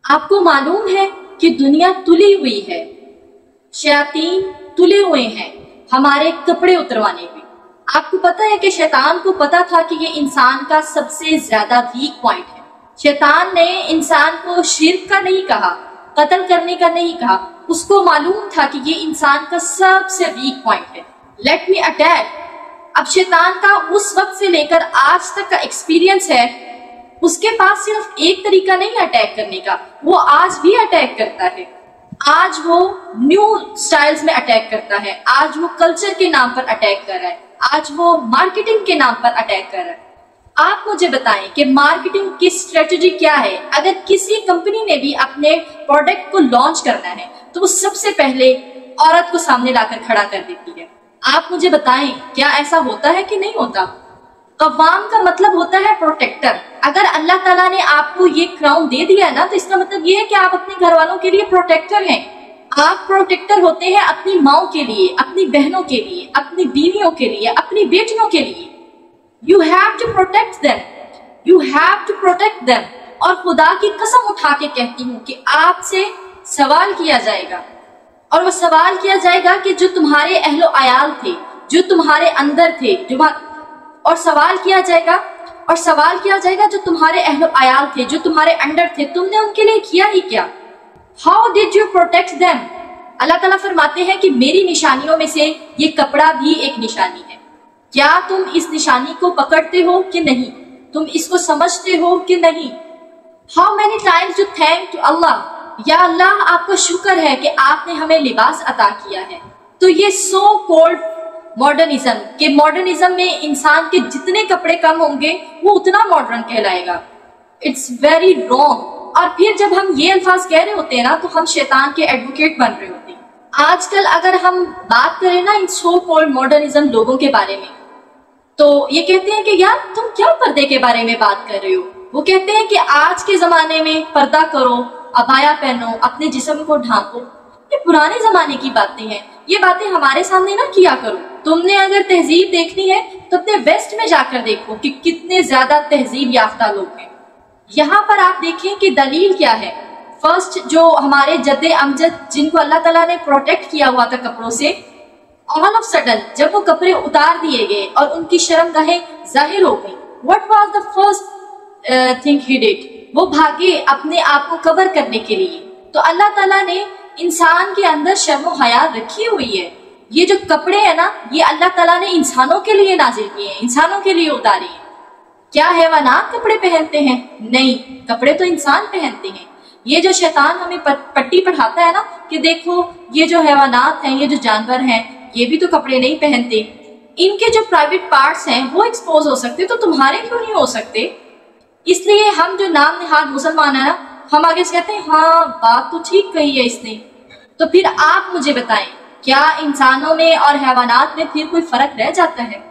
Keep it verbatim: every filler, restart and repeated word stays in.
आपको मालूम है कि दुनिया तुली हुई है, शैतान तुले हुए हैं हमारे कपड़े उतरवाने पे। आपको पता है कि शैतान को पता था कि ये इंसान का सबसे ज्यादा वीक पॉइंट है। शैतान ने इंसान को शिर्क का नहीं कहा, कत्ल करने का नहीं कहा, उसको मालूम था कि ये इंसान का सबसे वीक पॉइंट है। Let me attack. अब शैतान का उस वक्त से लेकर आज तक का एक्सपीरियंस है, उसके पास सिर्फ एक तरीका नहीं अटैक करने का, वो आज भी अटैक करता है। आज वो न्यू स्टाइल्स में अटैक करता है, आज वो कल्चर के नाम पर अटैक कर रहा है, आज वो मार्केटिंग के नाम पर अटैक कर रहा है। आप मुझे बताएं कि मार्केटिंग की स्ट्रेटजी क्या है। अगर किसी कंपनी ने भी अपने प्रोडक्ट को लॉन्च करना है तो वो सबसे पहले औरत को सामने लाकर खड़ा कर देती है। आप मुझे बताएं क्या ऐसा होता है कि नहीं होता? कव्वाम का मतलब होता है प्रोटेक्टर। अगर अल्लाह ताला ने आपको ये क्राउन दे दिया है ना, तो इसका मतलब ये है कि आप अपने घर वालों के लिए प्रोटेक्टर हैं। आप प्रोटेक्टर होते हैं अपनी माओ के लिए, अपनी बहनों के लिए, अपनी बीवियों के लिए, अपनी बेटियों के लिए। You have to protect them, you have to protect them. और खुदा की कसम उठा के कहती हूँ कि आपसे सवाल किया जाएगा, और वो सवाल किया जाएगा कि जो तुम्हारे अहलो अयाल थे, जो तुम्हारे अंदर थे, जो और सवाल किया जाएगा और सवाल किया जाएगा जो तुम्हारे अहलो अयाल थे, जो तुम्हारे अंडर थे, तुमने उनके लिए किया ही क्या? How did you protect them? अल्लाह ताला फरमाते हैं कि मेरी निशानियों में से ये कपड़ा भी एक निशानी है। क्या तुम इस निशानी को पकड़ते हो कि नहीं? तुम इसको समझते हो कि नहीं? How many times you thank to अल्लाह, या अल्लाह आपका शुक्र है कि आपने हमें लिबास अता किया है। तो ये सो कॉल्ड मॉडर्निज्म के मॉडर्निज्म में इंसान के जितने कपड़े कम होंगे वो उतना मॉडर्न कहलाएगा। It's very wrong. और फिर जब हम ये अल्फाज कह रहे होते हैं ना, तो हम शैतान के एडवोकेट बन रहे होते हैं। आजकल अगर हम बात करें ना इन सो कॉल्ड मॉडर्निज्म लोगों के बारे में, तो ये कहते हैं कि यार तुम क्या पर्दे के बारे में बात कर रहे हो। वो कहते हैं कि आज के जमाने में पर्दा करो, अबाया पहनो, अपने जिस्म को ढांको। ये पुराने जमाने की बातें हैं, ये बातें हमारे सामने ना किया करो। तुमने अगर तहजीब देखनी है तो अपने वेस्ट में जाकर देखो कि कितने ज्यादा तहजीब याफ्ता लोग हैं। यहाँ पर आप देखें कि दलील क्या है। फर्स्ट जो हमारे जद्दे अमजद जिनको अल्लाह ताला ने प्रोटेक्ट किया हुआ था कपड़ों से, ऑल ऑफ सडन जब वो कपड़े उतार दिए गए और उनकी शर्मगाहें जाहिर हो गई, what was the first thing he did? वो भागे अपने आप को कवर करने के लिए। तो अल्लाह ताला ने इंसान के अंदर शर्म हया रखी हुई है। ये जो कपड़े है ना, ये अल्लाह ताला ने इंसानों के लिए नाजिल किए हैं, इंसानों के लिए उतारे हैं। क्या हैवानात कपड़े पहनते हैं? नहीं, कपड़े तो इंसान पहनते हैं। ये जो शैतान हमें पट्टी पढ़ाता है ना कि देखो ये जो हैवानात हैं, ये जो जानवर हैं, ये भी तो कपड़े नहीं पहनते, इनके जो प्राइवेट पार्ट्स हैं वो एक्सपोज हो सकते, तो तुम्हारे क्यों नहीं हो सकते? इसलिए हम जो नाम निहाद मुसलमान है ना, हम आगे से कहते हैं हाँ बात तो ठीक कही है इसने। तो फिर आप मुझे बताएं, क्या इंसानों में और हैवानात में फिर कोई फर्क रह जाता है?